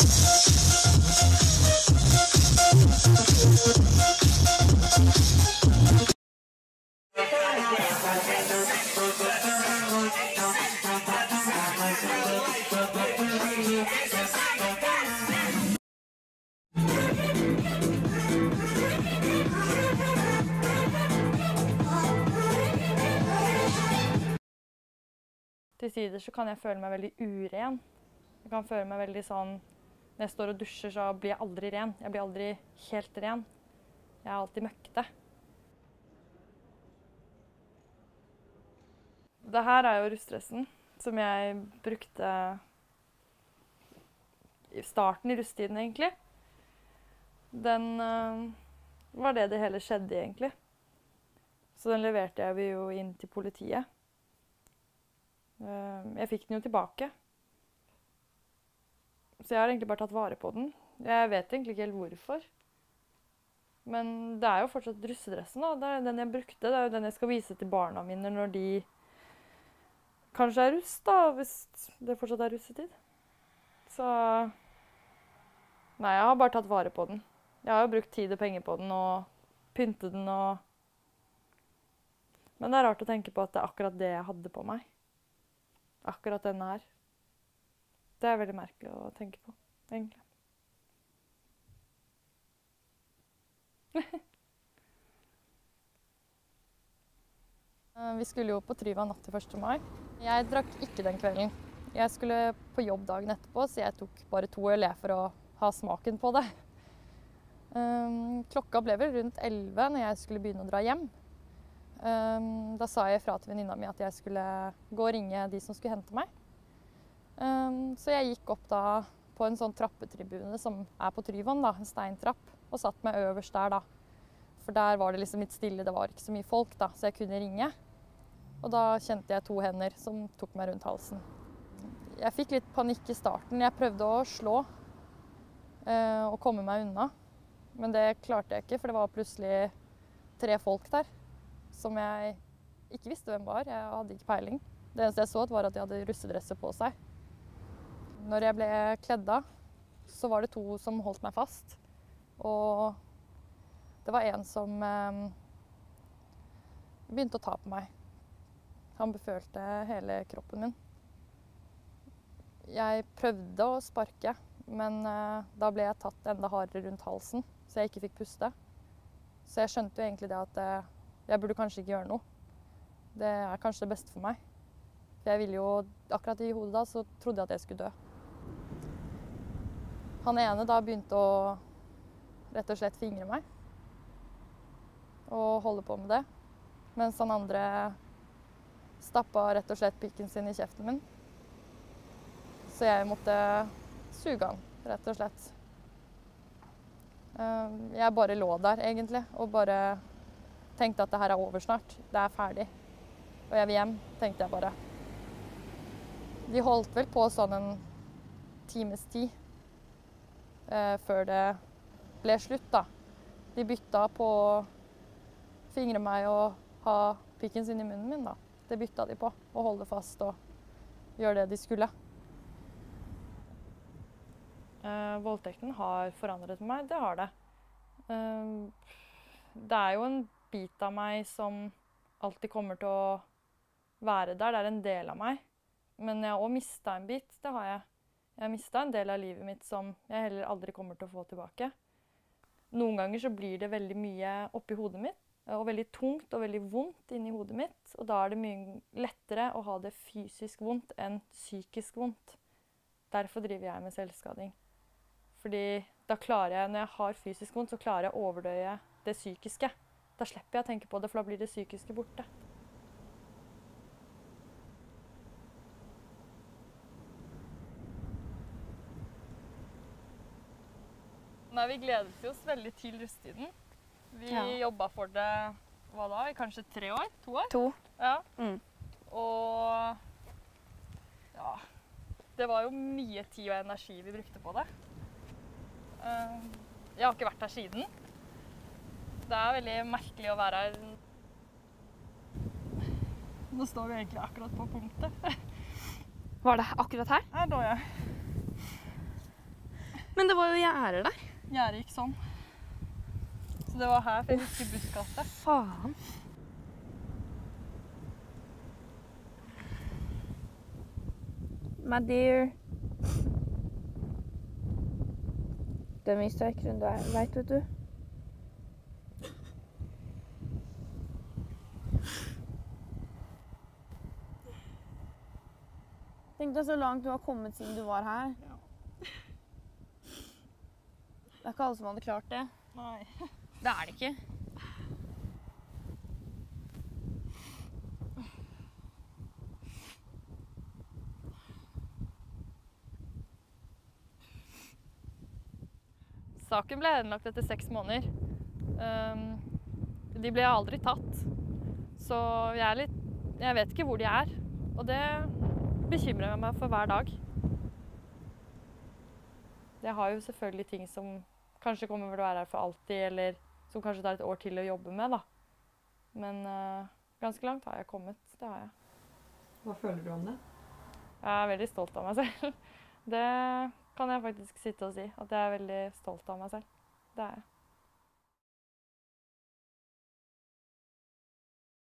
Til tider så kan jeg føle meg veldig uren. Jeg kan føle meg veldig sånn, når jeg står og dusjer så blir jeg aldri ren. Jeg blir aldri helt ren. Jeg er alltid møkkete. Dette er jo rustdressen som jeg brukte i starten i rusttiden egentlig. Den var det hele skjedde egentlig. Så den leverte jeg jo inn til politiet. Jeg fikk den jo tilbake. Så jeg har egentlig bare tatt vare på den. Jeg vet egentlig ikke helt hvorfor. Men det er jo fortsatt russedressen da. Det er den jeg brukte. Det er jo den jeg skal vise til barna mine når de kanskje er russ da, hvis det fortsatt er russetid. Så nei, jeg har bare tatt vare på den. Jeg har jo brukt tid og penger på den og pyntet den og... Men det er rart å tenke på at det er akkurat det jeg hadde på meg. Akkurat denne her. Det er veldig merkelig å tenke på, egentlig. Vi skulle jo på Tryvann natt til 1. mai. Jeg drakk ikke den kvelden. Jeg skulle på jobb dagen etterpå, så jeg tok bare 2 øl for å ha smaken på det. Klokka ble vel rundt 11 når jeg skulle begynne å dra hjem. Da sa jeg fra til venninna mi at jeg skulle gå og ringe de som skulle hente meg. Så jeg gikk opp da på en sånn trappetribune som er på Tryvann, da, en steintrapp, og satt meg øverst der da. For der var det liksom litt stille, det var ikke så mye folk da, så jeg kunne ringe. Og da kjente jeg 2 hender som tok meg rundt halsen. Jeg fikk litt panikk i starten. Jeg prøvde å slå og komme meg unna. Men det klarte jeg ikke, for det var plutselig 3 folk der som jeg ikke visste hvem var. Jeg hadde ikke peiling. Det eneste jeg så var at de hadde russedresser på seg. Når jeg ble kledd av, så var det 2 som holdt meg fast. Og det var en som begynte å ta på meg. Han befølte hele kroppen min. Jeg prøvde å sparke, men da ble jeg tatt enda hardere rundt halsen, så jeg ikke fikk puste. Så jeg skjønte jo egentlig det at jeg burde kanskje ikke gjøre noe. Det er kanskje det beste for meg. For jeg ville jo, akkurat i hodet da, så trodde jeg at jeg skulle dø. Han ene da begynte å rett og slett fingre meg. Og holde på med det. Mens han andre stappet rett og slett pikken sin i kjeften min. Så jeg måtte suge han, rett og slett. Jeg bare lå der egentlig, og bare tenkte at det her er over snart. Det er ferdig. Og jeg vil hjem, tenkte jeg bare. De holdt vel på sånn en times tid før det ble slutt da. De bytta på å fingre meg og ha pikken sin i munnen min da. Det bytta de på, å holde fast og gjøre det de skulle. Voldtekten har forandret meg, det har det. Det er jo en bit av meg som alltid kommer til å være der. Det er en del av meg. Men jeg har også mistet en bit, det har jeg. Jeg har mistet en del av livet mitt som jeg heller aldri kommer til å få tilbake. Noen ganger så blir det veldig mye oppi hodet mitt, og veldig tungt og veldig vondt inni hodet mitt. Og da er det mye lettere å ha det fysisk vondt enn psykisk vondt. Derfor driver jeg med selvskading. Fordi da klarer jeg, når jeg har fysisk vondt, så klarer jeg å overdøye det psykiske. Da slipper jeg å tenke på det, for da blir det psykiske borte. Nei, vi gledet oss veldig til rusttiden. Vi jobbet for det, hva da, i kanskje 3 år? 2 år? 2. Ja. Og ja, det var jo mye tid og energi vi brukte på det. Jeg har ikke vært her siden. Det er veldig merkelig å være her. Nå står vi egentlig akkurat på punktet. Var det akkurat her? Her står jeg. Men det var jo gjerder der. Gjerdet gikk sånn. Så det var her, for jeg husker buskatet. Faen. My dear. Det er mye sterkere enn du vet du. Tenk deg så langt du har kommet siden du var her. Ja. Det er ikke alle som hadde klart det. Nei. Det er det ikke. Saken ble henlagt etter 6 måneder. De ble aldri tatt. Så jeg vet ikke hvor de er. Og det bekymrer jeg meg for hver dag. Jeg har jo selvfølgelig ting som kanskje kommer til å være her for alltid, eller som kanskje tar et år til å jobbe med, da. Men ganske langt har jeg kommet, det har jeg. Hva føler du om det? Jeg er veldig stolt av meg selv. Det kan jeg faktisk sitte og si, at jeg er veldig stolt av meg selv. Det er jeg.